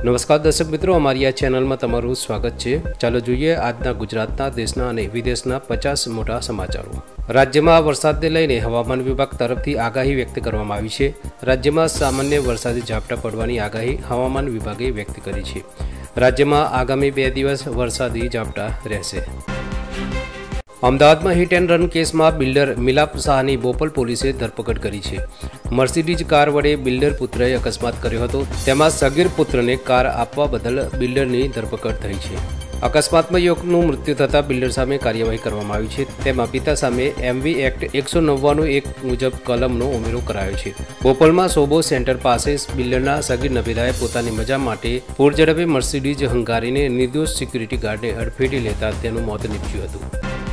નમસ્કાર દર્શક મિત્રો, અમારી આ ચેનલમાં તમારું સ્વાગત છે। ચાલો જોઈએ આજના ગુજરાતના, દેશના અને વિદેશના 50 મોટા સમાચારો। રાજ્યમાં વરસાદને લઈને હવામાન વિભાગ તરફથી આગાહી વ્યક્ત કરવામાં આવી છે। રાજ્યમાં સામાન્ય વરસાદી ઝાપટા પડવાની આગાહી હવામાન વિભાગે વ્યક્ત કરી છે। રાજ્યમાં આગામી 2 દિવસ વરસાદી ઝાપટા રહેશે। અમદાવાદમાં હિટ એન્ડ રન કેસમાં બિલ્ડર મિલાપ શાહની બોપલ પોલીસે ધરપકડ કરી છે। મર્સિડીઝ કાર વડે બિલ્ડર પુત્રએ અકસ્માત કર્યો હતો, તેમાં સગીર પુત્રને કાર આપવા બદલ બિલ્ડરની ધરપકડ થઈ છે। અકસ્માતમાં યુવકનું મૃત્યુ થતાં બિલ્ડર સામે કાર્યવાહી કરવામાં આવી છે। તેમાં પિતા સામે એમવી એક્ટ 199(1) મુજબ કલમનો ઉમેરો કરાયો છે। બોપલમાં સોબો સેન્ટર પાસે બિલ્ડરના સગીર નબીલાએ પોતાની મજા માટે પૂરઝડપે મર્સિડીઝ હંકારીને નિર્દોષ સિક્યુરિટી ગાર્ડને અડફેટે લેતા તેનું મોત નીપજ્યું હતું।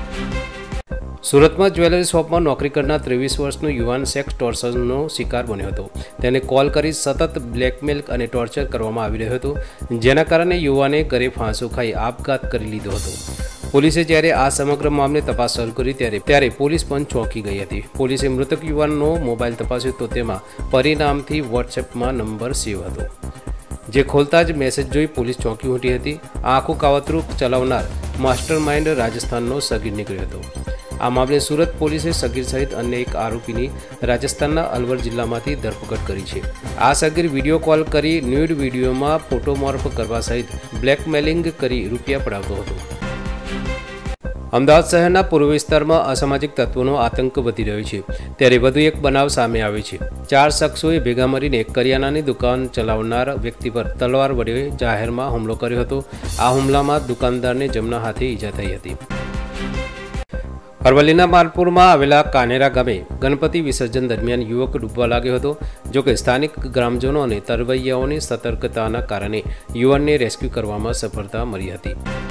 સુરતમાં જ્વેલરી શોપમાં નોકરી કરનાર 23 વર્ષનો યુવાન સેક્સ ટોર્ચરનો શિકાર બન્યો હતો। તેને કોલ કરી સતત બ્લેકમેલ અને ટોર્ચર કરવામાં આવી રહ્યો હતો, જેના કારણે યુવાને ઘરે ફાંસો ખાઈ આપઘાત કરી લીધો હતો। પોલીસે જ્યારે આ સમગ્ર મામલે તપાસ શરૂ કરી ત્યારે પોલીસ પણ ચોંકી ગઈ હતી। પોલીસે મૃતક યુવાનનો મોબાઈલ તપાસ્યો તો તેમાં પરિણામથી વોટ્સએપમાં નંબર સેવ હતો, જે ખોલતા જ મેસેજ જોઈ પોલીસ ચોંકી ઉઠી હતી। આ આખું કાવતરું ચલાવનાર માસ્ટર માઇન્ડ રાજસ્થાનનો સગીર નીકળ્યો હતો। આ મામલે સુરત પોલીસે સગીર સહિત અન્ય એક આરોપીની રાજસ્થાનના અલવર જિલ્લામાંથી ધરપકડ કરી છે। આ સગીર વિડીયો કોલ કરી ન્યૂડ વિડીયોમાં ફોટોમોર્ફ કરવા સહિત બ્લેકમેલિંગ કરી રૂપિયા પડાવતો હતો। અમદાવાદ શહેરના પૂર્વ વિસ્તારમાં અસામાજિક તત્વોનો આતંક વધી રહ્યો છે, ત્યારે વધુ એક બનાવ સામે આવ્યો છે। 4 શખ્સોએ ભેગા મળીને કરિયાણાની દુકાન ચલાવનાર વ્યક્તિ પર તલવાર વડે જાહેરમાં હુમલો કર્યો હતો। આ હુમલામાં દુકાનદારને જમણા હાથે ઈજા થઈ હતી। અરવલ્લીના માલપુરમાં આવેલા કાનેરા ગામે ગણપતિ વિસર્જન દરમિયાન યુવક ડૂબવા લાગ્યો હતો। જોકે સ્થાનિક ગ્રામજનો અને તરવૈયાઓની સતર્કતાના કારણે યુવાનને રેસ્ક્યુ કરવામાં સફળતા મળી હતી।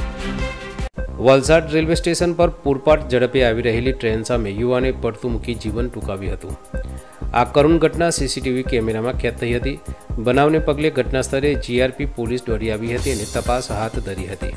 વલસાડ રેલવે સ્ટેશન પર પૂરપાટ ઝડપે આવી રહેલી ટ્રેન સામે યુવાને પડતું મૂકી જીવન ટૂંકાવ્યું હતું। આ કરુણ ઘટના સીસીટીવી કેમેરામાં કેદ થઈ હતી। બનાવને પગલે ઘટના સ્થળે જીઆરપી પોલીસ દોડી આવી હતી અને તપાસ હાથ ધરી હતી।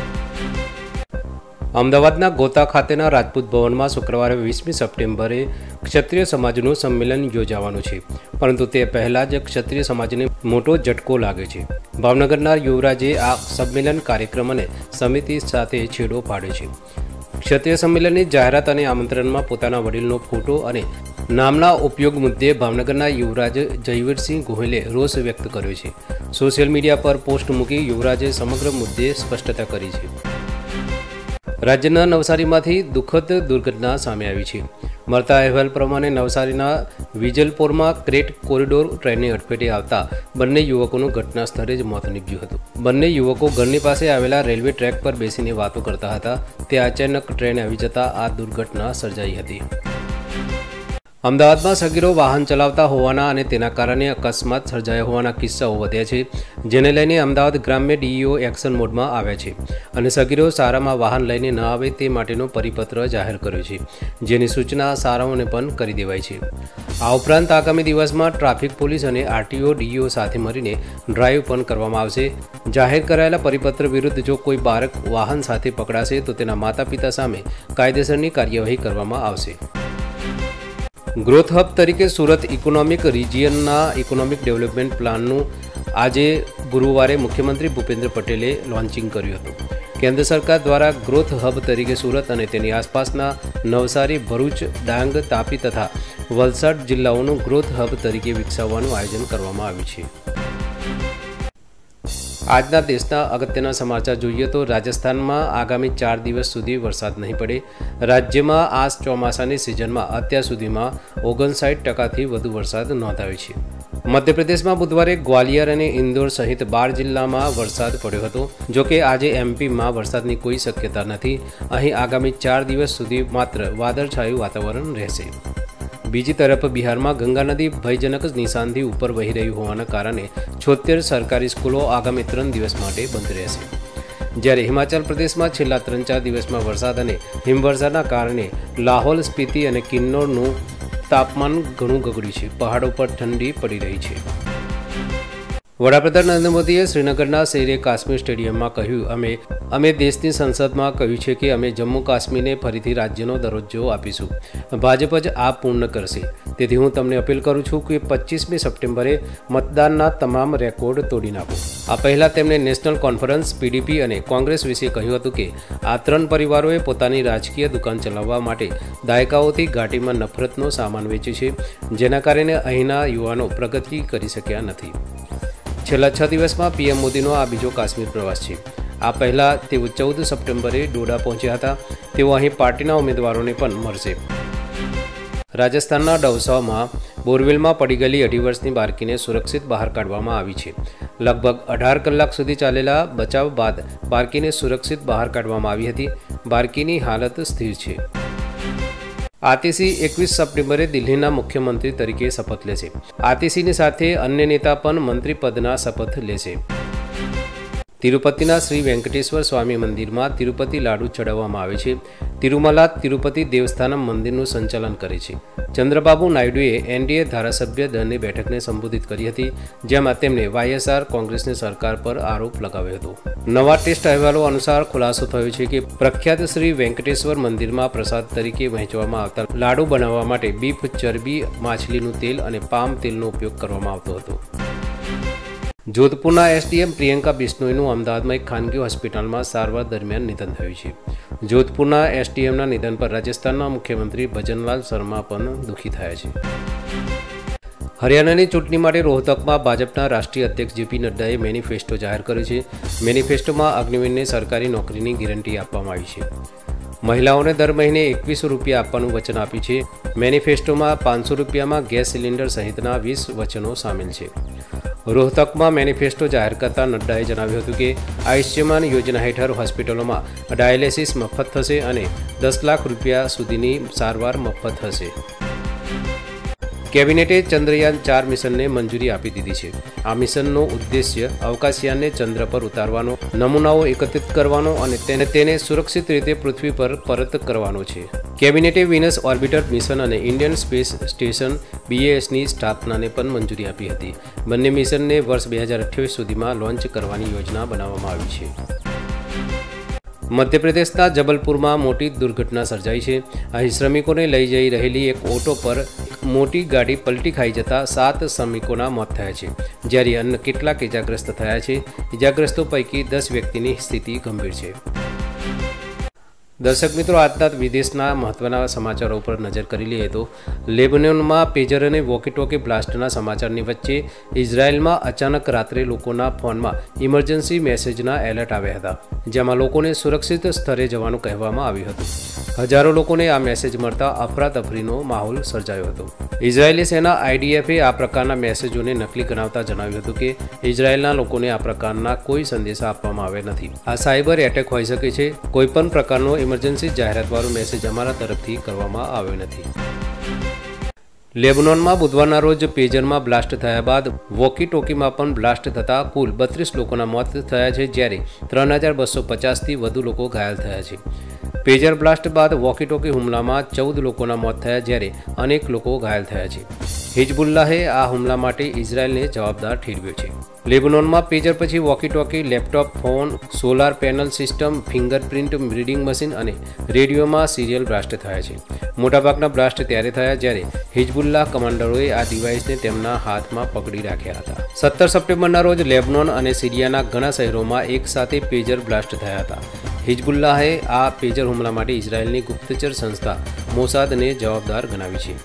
અમદાવાદના ગોતા ખાતેના રાજપૂત ભવનમાં શુક્રવારે 20મી સપ્ટેમ્બરે ક્ષત્રિય સમાજનું સંમેલન યોજાવાનું છે, પરંતુ તે પહેલાં જ ક્ષત્રિય સમાજને મોટો ઝટકો લાગ્યો છે। ભાવનગરના યુવરાજે આ સંમેલન કાર્યક્રમ અને સમિતિ સાથે છેડો પાડ્યો છે। ક્ષત્રિય સંમેલનની જાહેરાત અને આમંત્રણમાં પોતાના વડીલનો ફોટો અને નામના ઉપયોગ મુદ્દે ભાવનગરના યુવરાજ જયવીરસિંહ ગોહિલે રોષ વ્યક્ત કર્યો છે। સોશિયલ મીડિયા પર પોસ્ટ મૂકી યુવરાજે સમગ્ર મુદ્દે સ્પષ્ટતા કરી છે। રાજ્યના નવસારીમાંથી દુઃખદ દુર્ઘટના સામે આવી છે। મળતા અહેવાલ પ્રમાણે નવસારીના વિજલપોરમાં ક્રેટ કોરિડોર ટ્રેનની અડફેટે આવતા બંને યુવકોનું ઘટના સ્થળે જ મોત નીપજ્યું હતું। બંને યુવકો ઘરની પાસે આવેલા રેલવે ટ્રેક પર બેસીને વાતો કરતા હતા, તે અચાનક ટ્રેન આવી જતા આ દુર્ઘટના સર્જાઈ હતી। અમદાવાદમાં સગીરો વાહન ચલાવતા હોવાના અને તેના કારણે અકસ્માત સર્જાયા હોવાના કિસ્સાઓ વધ્યા છે, જેને લઈને અમદાવાદ ગ્રામ્ય ડીઈઓ એક્શન મોડમાં આવ્યા છે અને સગીરો શાળામાં વાહન લઈને ન આવે તે માટેનો પરિપત્ર જાહેર કર્યો છે, જેની સૂચના શાળાઓને પણ કરી દેવાઈ છે। આ ઉપરાંત આગામી દિવસમાં ટ્રાફિક પોલીસ અને આરટીઓ ડીઈઓ સાથે મળીને ડ્રાઈવ પણ કરવામાં આવશે। જાહેર કરાયેલા પરિપત્ર વિરુદ્ધ જો કોઈ બાળક વાહન સાથે પકડાશે તો તેના માતા પિતા સામે કાયદેસરની કાર્યવાહી કરવામાં આવશે। ગ્રોથ હબ તરીકે સુરત ઇકોનોમિક રિજિયનના ઇકોનોમિક ડેવલપમેન્ટ પ્લાનનું આજે ગુરુવારે મુખ્યમંત્રી ભૂપેન્દ્ર પટેલે લોન્ચિંગ કર્યું હતું। કેન્દ્ર સરકાર દ્વારા ગ્રોથ હબ તરીકે સુરત અને તેની આસપાસના નવસારી, ભરૂચ, ડાંગ, તાપી તથા વલસાડ જિલ્લાઓનું ગ્રોથ હબ તરીકે વિકસાવવાનું આયોજન કરવામાં આવ્યું છે। આજના દેશના અગત્યના સમાચાર જોઈએ તો રાજસ્થાનમાં આગામી 4 દિવસ સુધી વરસાદ નહીં પડે। રાજ્યમાં આ ચોમાસાની સિઝનમાં અત્યાર સુધીમાં 59% વધુ વરસાદ નોંધાયો છે। મધ્યપ્રદેશમાં બુધવારે ગ્વાલિયર અને ઇન્દોર સહિત 12 જિલ્લામાં વરસાદ પડ્યો હતો। જોકે આજે એમપીમાં વરસાદની કોઈ શક્યતા નથી। અહીં આગામી 4 દિવસ સુધી માત્ર વાદળછાયું વાતાવરણ રહેશે। બીજી તરફ બિહારમાં ગંગા નદી ભયજનક નિશાનથી ઉપર વહી રહી હોવાના કારણે 76 સરકારી સ્કૂલો આગામી 3 દિવસ માટે બંધ રહેશે। જ્યારે હિમાચલ પ્રદેશમાં છેલ્લા 3-4 દિવસમાં વરસાદ અને હિમવર્ષાના કારણે લાહોલ, સ્પીતિ અને કિન્નૌરનું તાપમાન ઘણું ગગડ્યું છે। પહાડો પર ઠંડી પડી રહી છે। વડાપ્રધાન નરેન્દ્ર મોદીએ શ્રીનગરના શેરે કાશ્મીર સ્ટેડિયમમાં કહ્યું, અમે દેશની સંસદમાં કહ્યું છે કે અમે જમ્મુ કાશ્મીરને ફરીથી રાજ્યનો દરજ્જો આપીશું। ભાજપ જ આ પૂર્ણ કરશે। તેથી હું તમને અપીલ કરું છું કે 25મી સપ્ટેમ્બરે મતદાનના તમામ રેકોર્ડ તોડી નાખો। આ પહેલાં તેમણે નેશનલ કોન્ફરન્સ, પીડીપી અને કોંગ્રેસ વિશે કહ્યું હતું કે આ ત્રણ પરિવારોએ પોતાની રાજકીય દુકાન ચલાવવા માટે દાયકાઓથી ઘાટીમાં નફરતનો સામાન વેચ્યો છે, જેના કારણે અહીંના યુવાનો પ્રગતિ કરી શક્યા નથી. છેલ્લા 6 દિવસમાં પીએમ મોદીનો આ બીજો કાશ્મીર પ્રવાસ છે. આ પહેલાં તેઓ 14 સપ્ટેમ્બરે ડોડા પહોંચ્યા હતા. તેઓ અહીં પાર્ટીના ઉમેદવારોને પણ મળશે. રાજસ્થાનના દૌસામાં બોરવેલમાં પડી ગયેલી 2.5 વર્ષની બાળકીને સુરક્ષિત બહાર કાઢવામાં આવી છે. લગભગ 18 કલાક સુધી ચાલેલા બચાવ બાદ બાળકીને સુરક્ષિત બહાર કાઢવામાં આવી હતી. બાળકીની હાલત સ્થિર છે. આતિશી 21 સપ્ટેમ્બરે દિલ્હીના મુખ્યમંત્રી તરીકે શપથ લેશે. આતિશીની સાથે અન્ય નેતા પણ મંત્રી પદના શપથ લેશે. તિરુપતિના શ્રી વેંકટેશ્વર સ્વામી મંદિરમાં તિરુપતિ લાડુ ચડાવવામાં આવે છે. તિરુમલા તિરુપતિ દેવસ્થાનમ મંદિરનું સંચાલન કરે છે. ચંદ્રબાબુ નાયડુએ એનડીએ ધારાસભ્ય દળની બેઠકને સંબોધિત કરી હતી, જેમાં તેમણે વાયએસઆર કોંગ્રેસની સરકાર પર આરોપ લગાવ્યો હતો. નવા ટેસ્ટ અહેવાલો અનુસાર ખુલાસો થયો છે કે પ્રખ્યાત શ્રી વેંકટેશ્વર મંદિરમાં પ્રસાદ તરીકે વહેંચવામાં આવતા લાડુ બનાવવા માટે બીફ, ચરબી, માછલીનું તેલ અને પામ તેલનો ઉપયોગ કરવામાં આવતો હતો. જોધપુરના એસડીએમ પ્રિયંકા બિશ્નોઈનું અમદાવાદમાં એક ખાનગી હોસ્પિટલમાં સારવાર દરમિયાન નિધન થયું છે. જોધપુરના એસડીએમના નિધન પર રાજસ્થાનના મુખ્યમંત્રી ભજનલાલ શર્મા પણ દુઃખી થયા છે. હરિયાણાની ચૂંટણી માટે રોહતકમાં ભાજપના રાષ્ટ્રીય અધ્યક્ષ જેપી નડ્ડાએ મેનિફેસ્ટો જાહેર કર્યો છે. મેનિફેસ્ટોમાં અગ્નિવીરને સરકારી નોકરીની ગેરંટી આપવામાં આવી છે. મહિલાઓને દર મહિને 2100 રૂપિયા આપવાનું વચન આપ્યું છે. મેનિફેસ્ટોમાં 500 રૂપિયામાં ગેસ સિલિન્ડર સહિતના 20 વચનો સામેલ છે. રોહતકમાં મેનિફેસ્ટો જાહેર કરતા નડ્ડાએ જણાવ્યું હતું કે આયુષ્યમાન યોજના હેઠળ હોસ્પિટલોમાં ડાયાલિસિસ મફત થશે અને 10 લાખ રૂપિયા સુધીની સારવાર મફત થશે. કેબિનેટે ચંદ્રયાન 4 મિશનને મંજૂરી આપી દીધી છે. આ મિશનનો ઉદ્દેશ્ય અવકાશયાનને ચંદ્ર પર ઉતારવાનો, નમૂનાઓ એકત્રિત કરવાનો અને તેને સુરક્ષિત રીતે પૃથ્વી પર પરત કરવાનો છે. કેબિનેટે વિનસ ઓર્બિટર મિશન અને ઇન્ડિયન સ્પેસ સ્ટેશન BASની સ્થાપનાને પણ મંજૂરી આપી હતી. બંને મિશનને વર્ષ 2028 સુધીમાં લોન્ચ કરવાની યોજના બનાવવામાં આવી છે. મધ્યપ્રદેશના જબલપુરમાં મોટી દુર્ઘટના સર્જાઈ છે. અહીં શ્રમિકોને લઈ જઈ રહેલી એક ઓટો પર મોટી ગાડી પલટી ખાઈ જતા 7 શ્રમિકોના મોત થયા છે, જ્યારે અન્ય કેટલાક ઇજાગ્રસ્ત થયા છે. ઇજાગ્રસ્તો પૈકી 10 વ્યક્તિની સ્થિતિ ગંભીર છે. દર્શક મિત્રો, આજના વિદેશના મહત્વના સમાચારો પર નજર કરી લઈએ તો લેબનોનમાં પેજર અને વોકી-ટોકી બ્લાસ્ટના સમાચારની વચ્ચે ઇઝરાયેલમાં અચાનક રાત્રે લોકોના ફોનમાં ઇમરજન્સી મેસેજના એલર્ટ આવ્યા હતા, જેમાં લોકોને સુરક્ષિત સ્થળે જવાનું કહેવામાં આવ્યું હતું. હજારો લોકોને આ મેસેજ મળતા અફરાતફરીનો માહોલ સર્જાયો હતો. ઇઝરાયેલી સેના IDFએ આ પ્રકારના મેસેજોને નકલી ગણાવતા જણાવ્યું હતું કે ઇઝરાયેલના લોકોને આ પ્રકારના કોઈ સંદેશા આપવામાં આવ્યા નથી. આ સાયબર એટેક હોઈ શકે છે. કોઈપણ પ્રકારનો ઇમરજન્સી જાહેરાતવાળો મેસેજ અમારા તરફથી કરવામાં આવ્યો નથી. લેબનોનમાં બુધવારના રોજ પેજરમાં બ્લાસ્ટ થયા બાદ વોકી ટોકીમાં પણ બ્લાસ્ટ થતાં કુલ 32 લોકોના મોત થયા છે, જ્યારે 3250થી વધુ લોકો ઘાયલ થયા છે. પેજર બ્લાસ્ટ બાદ વોકી ટોકી હુમલામાં 14 લોકોના મોત થયા, જ્યારે અનેક લોકો ઘાયલ થયા છે. હિઝબુલ્લાહે આ હુમલા માટે ઇઝરાયેલને જવાબદાર ઠેરવ્યો છે. લેબનોનમાં પેજર પછી walkie talkie, laptop, phone, solar panel system, fingerprint reading machine અને રેડિયોમાં સિરિયલ બ્લાસ્ટ થયા છે. મોટાભાગના બ્લાસ્ટ ત્યારે થયા જ્યારે હિઝબુલ્લાહ કમાન્ડરોએ આ ડિવાઇસને તેમના હાથમાં પકડી રાખ્યા હતા. 17 સપ્ટેમ્બરના રોજ લેબનોન અને સિરિયાના ઘણા શહેરોમાં એકસાથે પેજર બ્લાસ્ટ થયા હતા. હિઝબુલ્લાહે આ પેજર હુમલા માટે ઇઝરાયેલની ગુપ્તચર સંસ્થા મોસાદને જવાબદાર ગણાવી છે.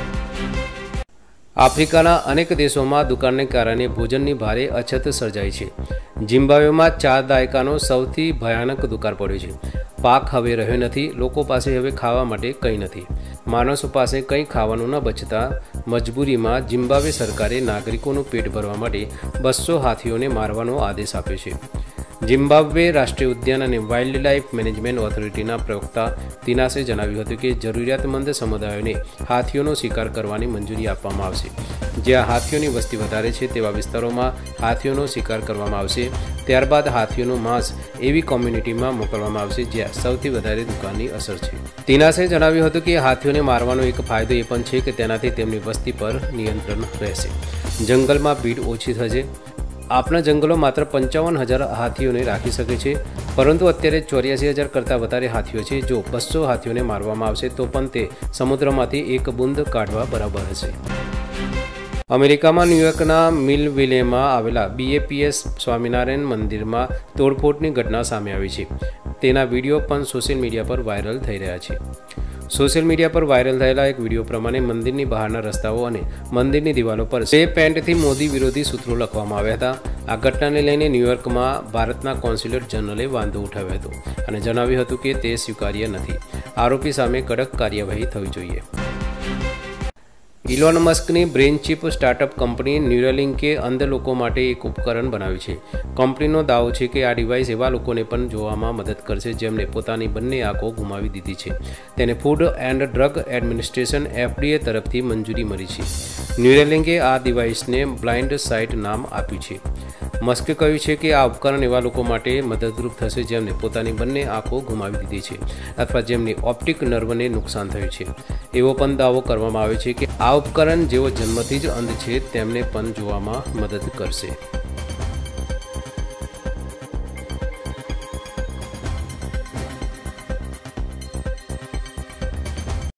આફ્રિકાના અનેક દેશોમાં દુકાળને કારણે ભોજનની ભારે અછત સર્જાઈ છે. ઝિમ્બાબ્વેમાં 4 દાયકાનો સૌથી ભયાનક દુકાળ પડ્યો છે. પાક હવે રહ્યો નથી. લોકો પાસે હવે ખાવા માટે કંઈ નથી. માણસો પાસે કંઈ ખાવાનું ન બચતા મજબૂરીમાં ઝિમ્બાબ્વે સરકારે નાગરિકોનું પેટ ભરવા માટે 200 હાથીઓને મારવાનો આદેશ આપ્યો છે. ઝિમ્બાબ્વે રાષ્ટ્રીય ઉદ્યાન અને વાઇલ્ડ લાઇફ મેનેજમેન્ટ ઓથોરિટીના પ્રવક્તા તિનાસે જણાવ્યું હતું કે જરૂરિયાતમંદ સમુદાયોને હાથીઓનો શિકાર કરવાની મંજૂરી આપવામાં આવશે. જ્યાં હાથીઓની વસ્તી વધારે છે તેવા વિસ્તારોમાં હાથીઓનો શિકાર કરવામાં આવશે. ત્યારબાદ હાથીઓનું માંસ એવી કોમ્યુનિટીમાં મોકલવામાં આવશે જ્યાં સૌથી વધારે દુકાળની અસર છે. તિનાસે જણાવ્યું હતું કે હાથીઓને મારવાનો એક ફાયદો એ પણ છે કે તેનાથી તેમની વસ્તી પર નિયંત્રણ રહેશે. જંગલમાં ભીડ ઓછી થશે. આપણા જંગલો માત્ર 55,000 હાથીઓને રાખી શકે છે, પરંતુ અત્યારે 84,000 કરતાં વધારે હાથીઓ છે. જો 200 હાથીઓને મારવામાં આવશે તો પણ તે સમુદ્રમાંથી એક બૂંદ કાઢવા બરાબર હશે. અમેરિકામાં ન્યૂયોર્કના મિલવિલેમાં આવેલા BAPS સ્વામિનારાયણ મંદિરમાં તોડફોડની ઘટના સામે આવી છે. તેના વિડીયો પણ સોશિયલ મીડિયા પર વાયરલ થઈ રહ્યા છે. સોશિયલ મીડિયા પર વાયરલ થયેલા એક વિડીયો પ્રમાણે મંદિરની બહારના રસ્તાઓ અને મંદિરની દિવાલો પર સ્પ્રે પેઇન્ટથી મોદી વિરોધી સૂત્રો લખવામાં આવ્યા હતા. આ ઘટનાને લઈને ન્યૂયોર્કમાં ભારતના કોન્સ્યુલેટ જનરલે વાંધો ઉઠાવ્યો હતો અને જણાવ્યું હતું કે તે સ્વીકાર્ય નથી. આરોપી સામે કડક કાર્યવાહી થવી જોઈએ. ઇલોન મસ્કની બ્રેઇન ચિપ સ્ટાર્ટઅપ કંપની ન્યુરાલિંકે અંધ લોકો માટે એક ઉપકરણ બનાવ્યું છે. કંપનીનો દાવો છે કે આ ડિવાઇસ એવા લોકોને પણ જોવામાં મદદ કરશે જેમણે પોતાની બંને આંખો ગુમાવી દીધી છે. તેને food and drug administration FDA તરફથી મંજૂરી મળી છે. ન્યુરાલિંકે આ ડિવાઇસને બ્લાઇન્ડ સાઇટ નામ આપ્યું છે. મસ્કે કહ્યું છે કે આ ઉપકરણ એવા લોકો માટે મદદરૂપ થશે જેમને પોતાની બંને આંખો ગુમાવી દીધી છે અથવા જેમની ઓપ્ટિક નર્વને નુકસાન થયું છે. એવો પણ દાવો કરવામાં આવે છે કે આ ઉપકરણ જેઓ જન્મથી જ અંધ છે તેમને પણ જોવામાં મદદ કરશે.